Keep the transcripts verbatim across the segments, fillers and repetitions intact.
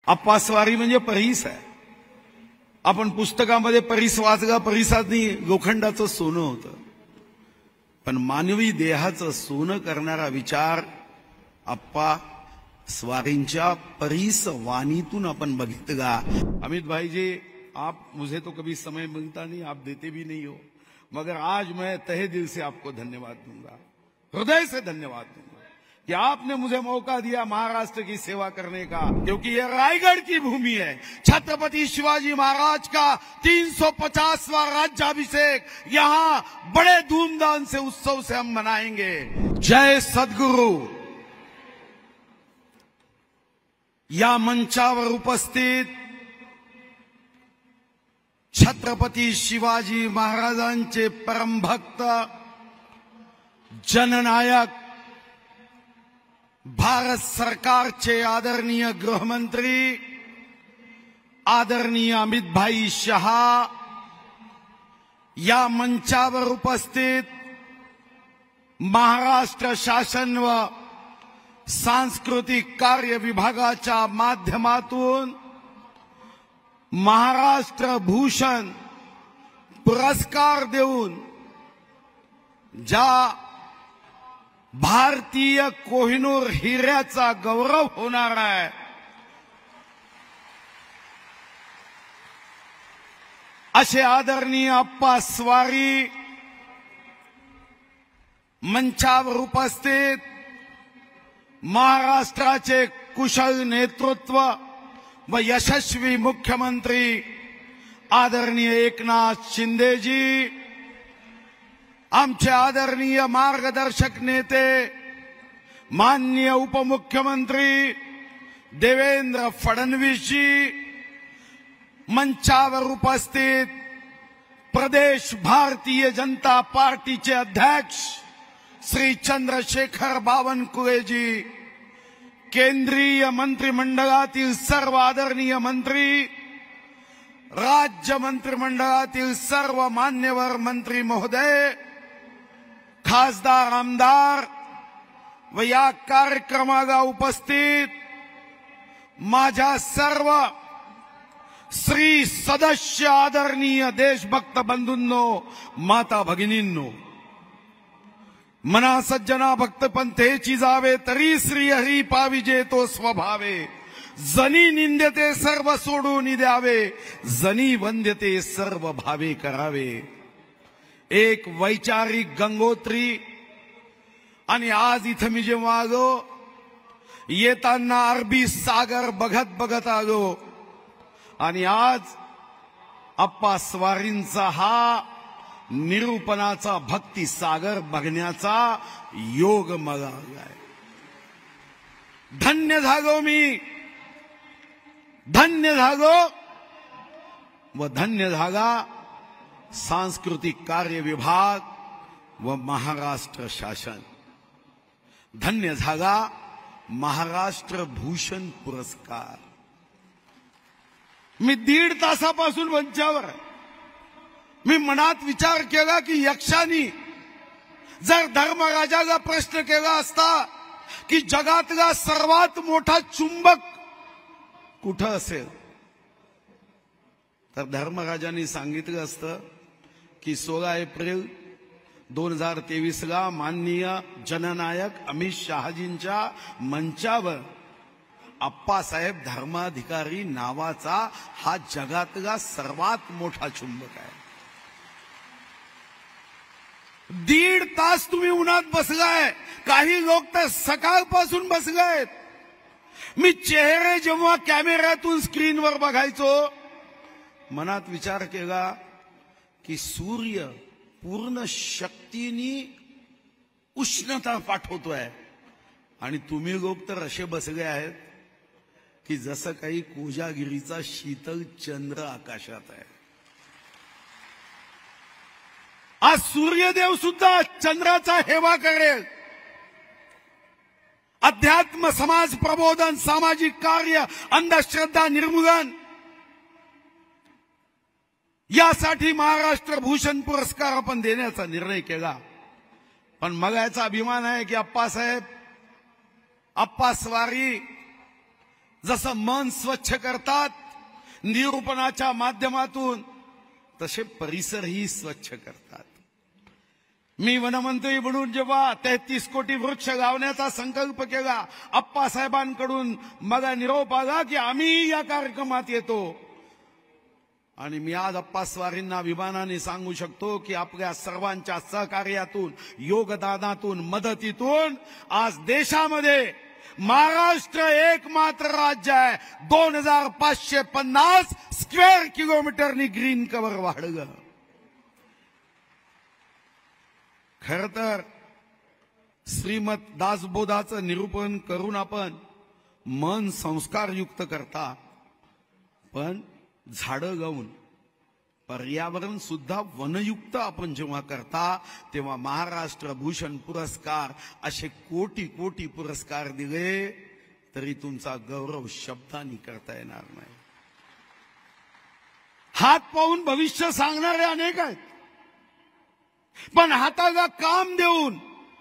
अप्पास्वारी म्हणजे परीस आहे. आपण पुस्तकामध्ये परीस वाचगा, परीसातनी लोखंडाचं सोनं होतं, पण मानवी देहाचं सोनं करणारा विचार अप्पा स्वारींच्या परीस वाणीतून आपण बघितला. अमित भाई जी, आप मुझे तो कभी समय मिलता नहीं, आप देते भी नहीं हो, मगर आज मैं तहे दिल से आपको धन्यवाद दूंगा, हृदय से धन्यवाद दूंगा कि आपने मुझे मौका दिया महाराष्ट्र की सेवा करने का, क्योंकि यह रायगढ़ की भूमि है. छत्रपति शिवाजी महाराज का तीन सौ पचासवां राज्याभिषेक यहाँ बड़े धूमधाम से उत्सव से हम मनाएंगे. जय सद्गुरु. या मंचावर उपस्थित छत्रपती शिवाजी महाराजांचे परमभक्त, जननायक, भारत सरकारचे आदरणीय गृहमंत्री आदरणीय अमित भाई शहा, या मंचावर उपस्थित महाराष्ट्र शासन व सांस्कृतिक कार्य विभागाच्या माध्यमातून महाराष्ट्र भूषण पुरस्कार देऊन ज्या भारतीय कोहिनूर हिऱ्याचा गौरव होणार आहे, असे आदरणीय अप्पा स्वारी मंचावर उपस्थित महाराष्ट्राचे कुशल नेतृत्व व यशस्वी मुख्यमंत्री आदरणीय एकनाथ शिंदेजी, आमचे आदरणीय मार्गदर्शक नेते माननीय उपमुख्यमंत्री देवेंद्र फडणवीसजी, मंचावर उपस्थित प्रदेश भारतीय जनता पार्टीचे अध्यक्ष श्री चंद्रशेखर बावनकुळेजी, केंद्रीय मंत्रिमंडळातील सर्व आदरणीय मंत्री, राज्य मंत्रिमंडळातील सर्व मान्यवर मंत्री महोदय, खासदार, आमदार व या कार्यक्रमाला उपस्थित माझ्या सर्व श्री सदस्य आदरणीय देशभक्त बंधूंनो, माता भगिनींनो, मना सज्जना भक्त पंथेची जावे, तरी श्री हरी पाविजे तो स्वभावे, जनी निंद्यते सर्व सोडून द्यावे, जनी वंद्यते सर्व भावे करावे. एक वैचारिक गंगोत्री. आणि आज इथं मी जेव्हा आलो, येताना अरबी सागर बघत बघत आलो, आणि आज अप्पा स्वारींचा हा निरूपणाचा भक्ती सागर बघण्याचा योग मला आलाय. धन्य झालो मी, धन्य झालो व धन्य झाला सांस्कृतिक कार्य विभाग व महाराष्ट्र शासन. धन्य झाला महाराष्ट्र भूषण पुरस्कार. मी दीड तासापासून मंचावर मी मनात विचार केला की यक्षानी जर धर्मराजाला प्रश्न केला असता की जगातला सर्वात मोठा चुंबक कुठं असेल, तर धर्मराजांनी सांगितलं असतं की सोळा एप्रिल दोन हजार तेवीस ला माननीय जननायक अमित शहाजींच्या मंचावर अप्पासाहेब धर्माधिकारी नावाचा हा जगातला सर्वात मोठा चुंबक आहे. दीड तास तुम्ही उन्हात बसलाय, काही लोक तर सकाळपासून बसलायत. मी चेहरे जेव्हा कॅमेऱ्यातून स्क्रीनवर बघायचो, मनात विचार केला की सूर्य पूर्ण शक्तीने उष्णता पाठवतोय आणि तुम्ही लोक तर असे बसले आहेत की जसं काही कोजागिरीचा शीतल चंद्र आकाशात आहे. आज सूर्यदेव सुद्धा चंद्राचा हेवा करेल. अध्यात्म, समाज प्रबोधन, सामाजिक कार्य, अंधश्रद्धा निर्मूलन यासाठी महाराष्ट्र भूषण पुरस्कार आपण देण्याचा निर्णय केला. पण मला याचा अभिमान आहे की अप्पासाहेब, अप्पा स्वारी जसं मन स्वच्छ करतात निरूपणाच्या माध्यमातून, तसे परिसरही स्वच्छ करतात. मी वनमंत्री म्हणून जेव्हा तेहतीस कोटी वृक्ष लावण्याचा संकल्प केला, अप्पासाहेबांकडून मला निरोप आला की आम्ही या कार्यक्रमात येतो. आणि मी आज अप्पा स्वारींना विमानाने सांगू शकतो की आपल्या सर्वांच्या सहकार्यातून, योगदानातून, मदतीतून आज देशामध्ये महाराष्ट्र एकमात्र राज्य आहे दोन हजार पाचशे पन्नास स्क्वेअर किलोमीटरनी ग्रीन कव्हर वाढलं. खर तर श्रीमद दासबोधाचं निरूपण करून आपण मन संस्कारयुक्त करता, पण झाडं गाऊन पर्यावरण सुद्धा वनयुक्त आपण जेव्हा करता, तेव्हा महाराष्ट्र भूषण पुरस्कार असे कोटी कोटी पुरस्कार दिले तरी तुमचा गौरव शब्दांनी करता येणार नाही. हात पाहून भविष्य सांगणारे अनेक आहेत, पण हाताला काम देऊन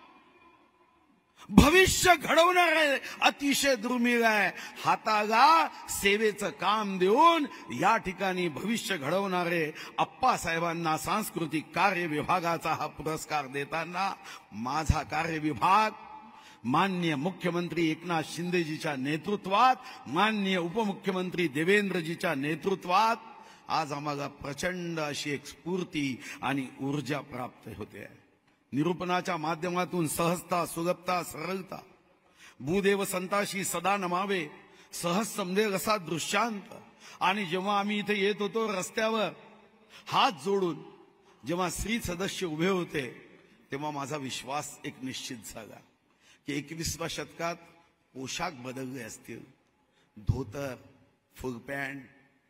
भविष्य घडवणारे अतिशय दुर्मिळ आहे. हाताला सेवेचं काम देऊन या ठिकाणी भविष्य घडवणारे अप्पासाहेबांना सांस्कृतिक कार्य विभागाचा हा पुरस्कार देताना माझा कार्य विभाग माननीय मुख्यमंत्री एकनाथ शिंदेजीच्या नेतृत्वात, माननीय उपमुख्यमंत्री देवेंद्रजीच्या नेतृत्वात आज आम्हाला प्रचंड अशी एक स्फूर्ती आणि ऊर्जा प्राप्त होते. निरूपणाच्या माध्यमातून सहजता, सुलभता, सरळता, भूदेव संताशी सदा नमावे, सहज समजेल असा दृश्यांत. आणि जेव्हा आम्ही इथे येत होतो रस्त्यावर हात जोडून जेव्हा श्री सदस्य उभे होते, तेव्हा माझा विश्वास एक निश्चित झाला की एकविसाव्या शतकात पोशाख बदलले असतील, धोतर, फुल पॅन्ट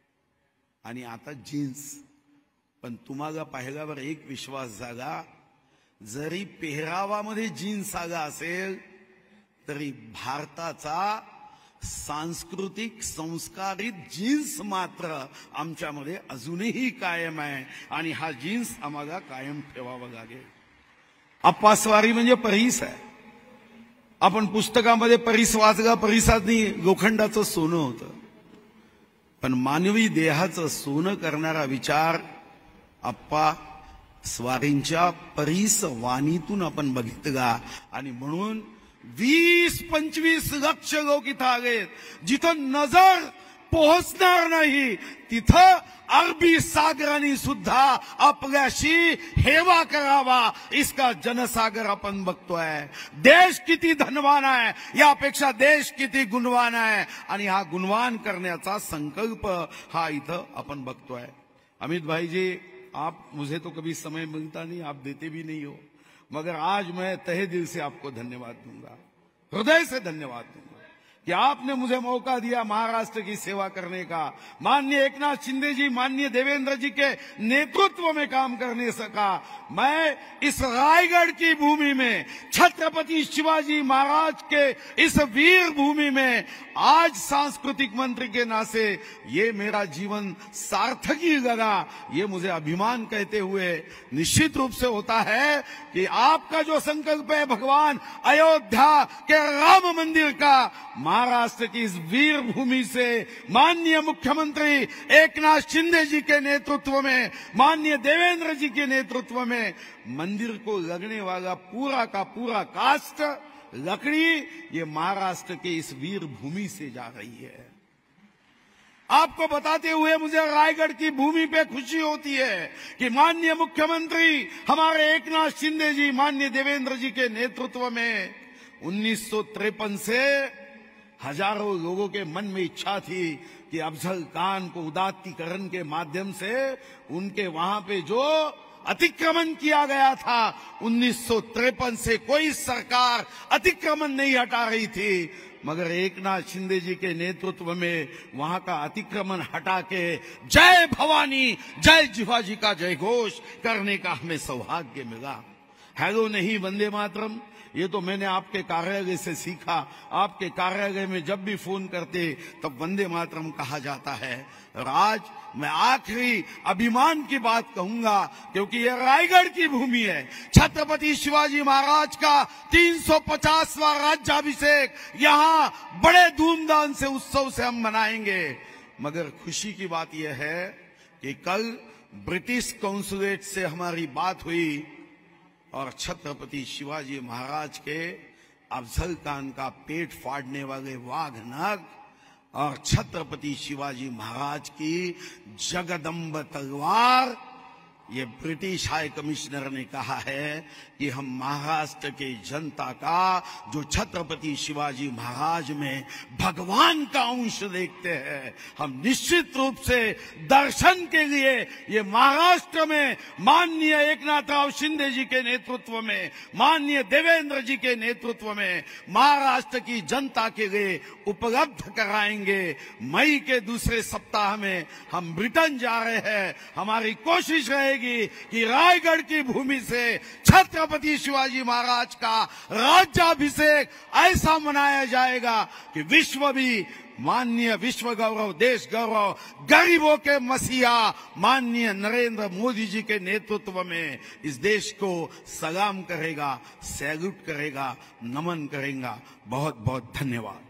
आणि आता जीन्स, पण तुम्हाला पाहिल्यावर एक विश्वास झाला, जरी पेहरावामध्ये जीन्स आला असेल तरी भारताचा सांस्कृतिक संस्कारित जीन्स मात्र आमच्यामध्ये अजूनही कायम आहे आणि हा जीन्स आम्हाला कायम ठेवावा लागेल. अप्पास्वारी म्हणजे परिस आहे. आपण पुस्तकामध्ये परिस वाचला, परिसातनी लोखंडाचं सोनं होतं, पण मानवी देहाचं सोनं करणारा विचार अप्पा स्वारींच्या परिस वाणीतून आपण बघितला. आणि म्हणून वीस पंचवीस लक्ष लोक इथं आलेत. जिथं नजर पोहोचणार नाही तिथं अरबी सागराने सुद्धा आपल्याशी हेवा करावा, इसका जनसागर आपण बघतोय. देश किती धनवान आहे यापेक्षा देश किती गुणवान आहे, आणि हा गुणवान करण्याचा संकल्प हा इथं आपण बघतोय. अमित भाईजी, आप मुझे तो कभी समय मिलता नहीं, आप देते भी नहीं हो, मगर आज मैं तहे दिल से आपको धन्यवाद दूंगा, हृदय से धन्यवाद दूंगा कि आपने मुझे मौका दिया महाराष्ट्र की सेवा करने का. माननीय एकनाथ शिंदे जी, माननीय देवेंद्र जी के नेतृत्व में काम करने सका. मैं इस रायगढ़ की भूमि में, छत्रपति शिवाजी महाराज के इस वीर भूमि में आज सांस्कृतिक मंत्री के नाते ये मेरा जीवन सार्थकी लगा. ये मुझे अभिमान कहते हुए निश्चित रूप से होता है कि आपका जो संकल्प है भगवान अयोध्या के राम मंदिर का, महाराष्ट्र की इस वीर भूमि से माननीय मुख्यमंत्री एकनाथ शिंदे जी के नेतृत्व में, माननीय देवेंद्र जी के नेतृत्व में मंदिर को लगने वाला पूरा का पूरा कास्ट लकड़ी ये महाराष्ट्र के इस वीर भूमि से जा रही है. आपको बताते हुए मुझे रायगढ़ की भूमि पे खुशी होती है कि माननीय मुख्यमंत्री हमारे एकनाथ शिंदे जी, माननीय देवेंद्र जी के नेतृत्व में उन्नीस सौ तिरपन से हजारों लोगों के मन में इच्छा थी कि अफजल खान को उदात्तीकरण के माध्यम से उनके वहां पे जो अतिक्रमण किया गया था, उन्नीस सौ तिरपन से कोई सरकार अतिक्रमण नहीं हटा रही थी, मगर एकनाथ शिंदे जी के नेतृत्व में वहां का अतिक्रमण हटा के जय भवानी, जय जिवाजी का जय घोष करने का हमें सौभाग्य मिला. हेलो नहीं वंदे मातरम, ये तो मैंने आपके कार्यालय से सीखा। आपके कार्यालय में जब भी फोन करते तब वंदे मातरम कहा जाता है। और आज मैं आखिरी अभिमान की बात कहूंगा, क्योंकि ये रायगढ़ की भूमि है। छत्रपति शिवाजी महाराज का तीन सौ पचासवां राज्याभिषेक यहाँ बड़े धूमधाम से उत्सव से हम मनाएंगे। मगर खुशी की बात यह है कि कल ब्रिटिश कॉन्सुलेट से हमारी बात हुई और छत्रपति शिवाजी महाराज के अफजल खान का पेट फाड़ने वाले वाघ नाग और छत्रपति शिवाजी महाराज की जगदम्ब तलवार, ये ब्रिटिश हाई कमिश्नर ने कहा है कि हम महाराष्ट्र के जनता का जो छत्रपति शिवाजी महाराज में भगवान का अंश देखते हैं, हम निश्चित रूप से दर्शन के लिए ये महाराष्ट्र में माननीय एकनाथराव शिंदे जी के नेतृत्व में, माननीय देवेंद्र जी के नेतृत्व में महाराष्ट्र की जनता के लिए उपलब्ध कराएंगे। मई के दूसरे सप्ताह में हम ब्रिटेन जा रहे हैं। हमारी कोशिश रहेगी कि रायगढ़ की भूमि से छत्रपति शिवाजी महाराज का राज्याभिषेक ऐसा मनाया जाएगा कि विश्व भी माननीय विश्व गौरव, देश गौरव, गरीबों के मसीहा माननीय नरेंद्र मोदी जी के नेतृत्व में इस देश को सलाम करेगा, सैल्यूट करेगा, नमन करेगा। बहुत बहुत धन्यवाद।